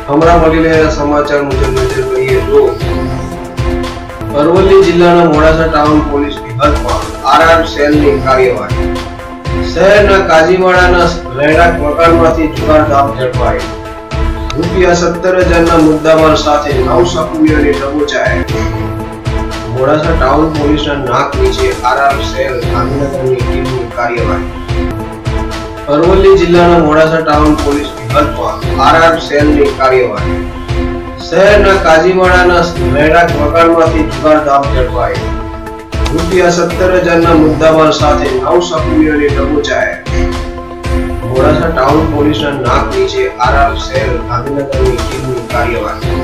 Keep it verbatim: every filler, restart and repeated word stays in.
હમણાં મળી રહેલા સમાચાર મુજબ નજર કરીએ તો અરવલ્લી જિલ્લાના મોડાસા ટાઉન પોલીસ વિભાગમાં આરઆર સેલની કાર્યવાહી. શહેરના કાજીવાડાના રહેણાંક મકાનમાંથી જુગાર દાવ ઝડપાયો. રૂપિયા સત્તર હજારના મુદ્દામાલ સાથે નવ સકુલીઓની દબોચાઈ. મોડાસા ટાઉન પોલીસના નાક નીચે આરઆર સેલ ગાંધીનગરની ટીમની કાર્યવાહી. અરવલ્લી જિલ્લાના મોડાસા ટાઉન પોલીસ વિભાગમાં આરઆર સેલની કાર્યવાહી. શહેરના કાજીવાડાના રહેણાંક મકાનમાંથી જુગાર દાવ ઝડપાયો. રૂપિયા સત્તર હજારના મુદ્દામાલ સાથે નવ સકુલીઓની દબોચાઈ. મોડાસા ટાઉન પોલીસના નાક નીચે આરઆર સેલ ગાંધીનગરની ટીમની કાર્યવાહી.